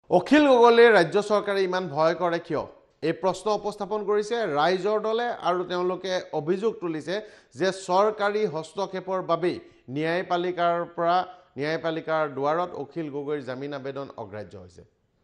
অখিল গগৈলে ৰাজ্য চৰকাৰে ইমান ভয় কৰে কিয়? এই প্ৰশ্ন উপস্থাপন কৰিছে ৰাইজৰ দলে আৰু তেওঁলোকে অভিযোগ তুলিছে যে চৰকাৰী হস্তক্ষেপৰ বাবে ন্যায়পালিকাৰ দুৱাৰত অখিল গগৈৰ জামিন আবেদন অগ্ৰাহ্য হৈছে।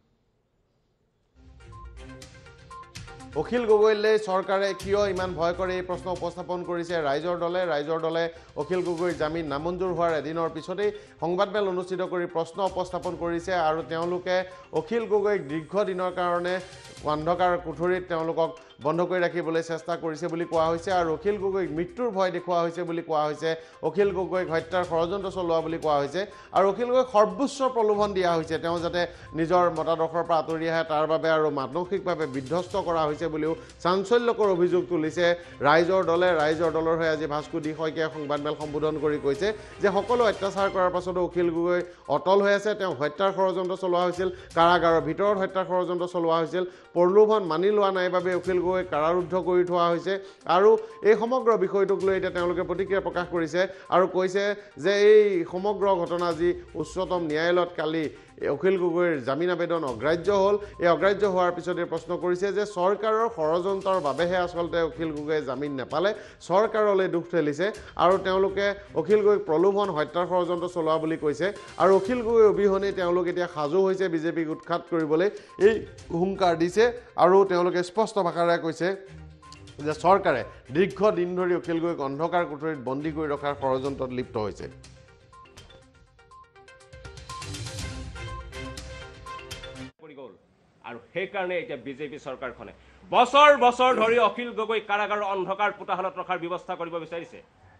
অখিল গগৈলে চৰকাৰে কিয় ইমান ভয় কৰে এই প্ৰশ্ন উপস্থাপন কৰিছে ৰাইজৰ দলে অখিল গগৈৰ জামিন নামঞ্জুৰ হোৱাৰ এদিনৰ পিছতেই সংবাদমেল অনুষ্ঠিত কৰি প্ৰশ্ন উপস্থাপন কৰিছে আৰু তেওঁলোকে অখিল গগৈক দীৰ্ঘদিনৰ কাৰণে অন্ধকাৰ কোঠৰীত তেওঁলোকক বন্ধ কৰি ৰাখিবলৈ চেষ্টা কৰিছে বুলি কোৱা হৈছে আৰু অখিল গগৈক মৃত্যুৰ ভয় দেখুওৱা হৈছে বুলি কোৱা হৈছে। অখিল গগৈক হত্যাৰ ষড়যন্ত্ৰ চলোৱা বুলি কোৱা হৈছে আৰু অখিল গগৈক সৰ্বোচ্চ প্ৰলোভন দিয়া হৈছে তেওঁ যাতে নিজৰ মতাদৰ্শৰ পৰা আঁতৰি আহে তাৰ বাবে আৰু মানসিকভাৱে বিধ্বস্ত কৰা হৈছে বুলিও চাঞ্চল্যকৰ অভিযোগ তুলিছে ৰাইজৰ দলৰ হৈ আজি ভাস্কো ডি শইকীয়াই সংবাদমেল সম্বোধন কৰি কৈছে যে সকলো অত্যাচাৰ কৰাৰ পাছতো অখিল গগৈ অটল হৈ আছে। তেওঁ হত্যাৰ ষড়যন্ত্ৰ চলোৱা হৈছিল, কাৰাগাৰৰ ভিতৰত হত্যাৰ ষড়যন্ত্ৰ চলোৱা হৈছিল, প্ৰলোভন মানি লোৱা নাই বাবে অখিল গগৈক কাৰাৰুদ্ধ কৰি থোৱা হৈছে আৰু এই সমগ্ৰ বিষয়টোক লৈ এতিয়া তেওঁলোকে প্ৰতিক্ৰিয়া প্ৰকাশ কৰিছে আৰু কৈছে যে এই সমগ্ৰ ঘটনা যি উচ্চতম ন্যায়ালয়ত কালি অখিল গগৈৰ জামিন আবেদন অগ্ৰাহ্য হ'ল। এই অগ্ৰাহ্য হোৱাৰ পিছতে প্ৰশ্ন কৰিছে যে চৰকাৰৰ ষড়যন্ত্ৰৰ বাবেহে আচলতে অখিল গগৈয়ে জামিন নাপালে, চৰকাৰলৈ দুখ ঠেলিছে আৰু তেওঁলোকে অখিল গগৈক প্ৰলোভন হত্যাৰ ষড়যন্ত্ৰ চলোৱা বুলি কৈছে আৰু অখিল গগৈ অবিহনে তেওঁলোক এতিয়া সাজু হৈছে বিজেপিক উৎখাত কৰিবলৈ এই হুংকাৰ দিছে আৰু তেওঁলোকে স্পষ্ট ভাষাৰে কৈছে যে চৰকাৰে দীৰ্ঘদিন ধৰি অখিল গগৈক অন্ধকাৰ কোঠৰীত বন্দী কৰি ৰখাৰ ষড়যন্ত্ৰত লিপ্ত হৈছে। আৰু সেইকাৰণে এতিয়া বিজেপি চৰকাৰখনে বছৰ বছৰ ধৰি অখিল গগৈ কাৰাগাৰৰ অন্ধকাৰ পোতাহালত ৰখাৰ ব্যৱস্থা কৰিব বিচাৰিছে।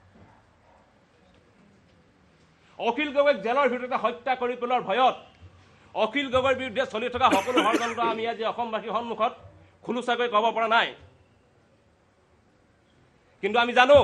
অখিল গগৈক জেলৰ ভিতৰতে হত্যা কৰি পেলোৱাৰ ভয়ত অখিল গগৈৰ বিৰুদ্ধে চলি থকা সকলো ষড়যন্ত্ৰ আমি আজি অসমবাসীৰ সন্মুখত খোলোচাকৈ ক'ব পৰা নাই। কিন্তু আমি জানো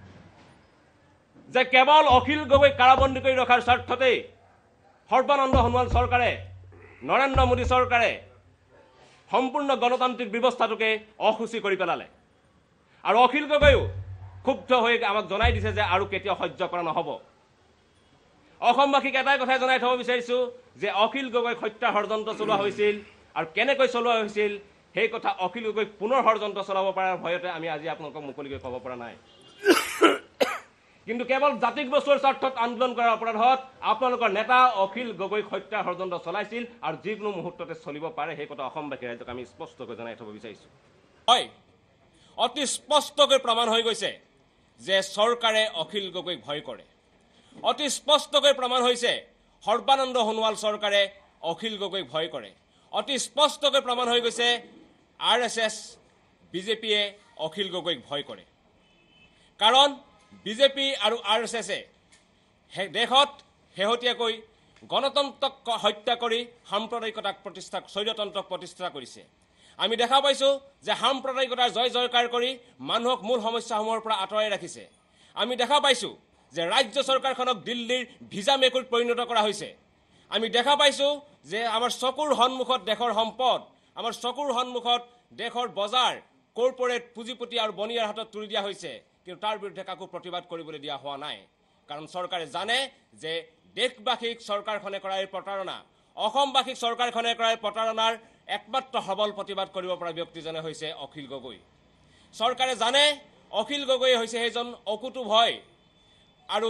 যে কেৱল অখিল গগৈক কাৰাবন্দী কৰি ৰখাৰ স্বাৰ্থতেই সৰ্বানন্দ সোণোৱাল চৰকাৰে, নৰেন্দ্ৰ মোদী চৰকাৰে সম্পূৰ্ণ গণতান্ত্ৰিক ব্যৱস্থাটোকে অসুচি কৰি পেলালে আৰু অখিল গগৈও ক্ষুব্ধ হৈ আমাক জনাই দিছে যে আৰু কেতিয়াও সহ্য কৰা নহ'ব। অসমবাসীক এটাই কথাই জনাই থ'ব বিচাৰিছোঁ যে অখিল গগৈক হত্যা ষড়যন্ত্ৰ চলোৱা হৈছিল আৰু কেনেকৈ চলোৱা হৈছিল সেই কথা অখিল গগৈক পুনৰ ষড়যন্ত্ৰ চলাব পৰাৰ ভয়তে আমি আজি আপোনালোকক মুকলিকৈ ক'ব পৰা নাই। কিন্তু কেৱল জাতিক বস্তুৰ স্বাৰ্থত আন্দোলন কৰাৰ অপৰাধত আপোনালোকৰ নেতা অখিল গগৈক হত্যা ষড়যন্ত্ৰ চলাইছিল আৰু যিকোনো মুহূৰ্ততে চলিব পাৰে সেই কথা অসমবাসী ৰাইজক আমি স্পষ্টকৈ জনাই থ'ব বিচাৰিছোঁ। হয়, অতি স্পষ্টকৈ প্ৰমাণ হৈ গৈছে যে চৰকাৰে অখিল গগৈক ভয় কৰে। অতি স্পষ্টকৈ প্ৰমাণ হৈছে সৰ্বানন্দ সোণোৱাল চৰকাৰে অখিল গগৈক ভয় কৰে। অতি স্পষ্টকৈ প্ৰমাণ হৈ গৈছে RSS বিজেপিয়ে অখিল গগৈক ভয় কৰে। কাৰণ বিজেপি আৰু RSSে দেশত শেহতীয়াকৈ গণতন্ত্ৰক হত্যা কৰি সাম্প্ৰদায়িকতাক স্বৈৰতন্ত্ৰক প্ৰতিষ্ঠা কৰিছে। আমি দেখা পাইছোঁ যে সাম্প্ৰদায়িকতাৰ জয় জয়কাৰ কৰি মানুহক মূল সমস্যাসমূহৰ পৰা আঁতৰাই ৰাখিছে। আমি দেখা পাইছোঁ যে ৰাজ্য চৰকাৰখনক দিল্লীৰ ভিজা মেকুৰীত পৰিণত কৰা হৈছে। আমি দেখা পাইছোঁ যে আমাৰ চকুৰ সন্মুখত দেশৰ সম্পদ, আমাৰ চকুৰ সন্মুখত দেশৰ বজাৰ কৰ্পৰেট পুঁজিপতি আৰু বনিয়াৰ হাতত তুলি দিয়া হৈছে, কিন্তু তাৰ বিৰুদ্ধে কাকো প্ৰতিবাদ কৰিবলৈ দিয়া হোৱা নাই। কাৰণ চৰকাৰে জানে যে দেশবাসীক চৰকাৰখনে কৰা এই প্ৰতাৰণা, অসমবাসীক চৰকাৰখনে কৰা এই প্ৰতাৰণাৰ একমাত্ৰ সবল প্ৰতিবাদ কৰিব পৰা ব্যক্তিজনে হৈছে অখিল গগৈ। চৰকাৰে জানে অখিল গগৈ হৈছে সেইজন অকুতু ভয় আৰু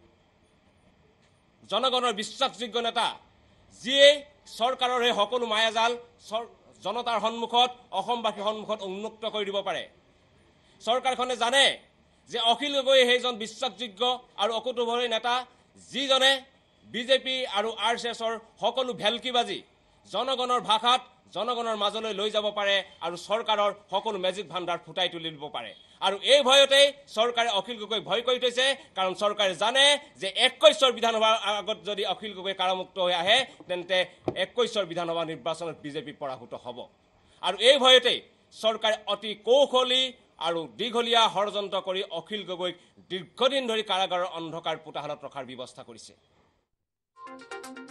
জনগণৰ বিশ্বাসযোগ্য নেতা, যিয়ে চৰকাৰৰ এই সকলো মায়াজাল জনতাৰ সন্মুখত, অসমবাসীৰ সন্মুখত উন্মুক্ত কৰি দিব পাৰে। চৰকাৰখনে জানে যে অখিল গগৈ সেইজন বিশ্বাসযোগ্য আৰু অকুতভয় নেতা, যিজনে বিজেপি আৰু RSSৰ সকলো ভেলকিবাজি জনগণৰ ভাষাত জনগণৰ মাজলৈ লৈ যাব পাৰে আৰু চৰকাৰৰ সকলো মেজিক ভাণ্ডাৰ ফুটাই তুলি দিব পাৰে। আৰু এই ভয়তেই চৰকাৰে অখিল গগৈক ভয় কৰি থৈছে। কাৰণ চৰকাৰে জানে যে 21ৰ বিধানসভাৰ আগত যদি অখিল গগৈ কাৰামুক্ত হৈ আহে তেন্তে 21ৰ বিধানসভা নিৰ্বাচনত বিজেপি পৰাভূত হ'ব। আৰু এই ভয়তেই চৰকাৰে অতি কৌশলী আৰু দীঘলীয়া ষড়যন্ত্ৰ কৰি অখিল গগৈক দীৰ্ঘদিন ধৰি কাৰাগাৰৰ অন্ধকাৰ পোতাহালত ৰখাৰ ব্যৱস্থা কৰিছে।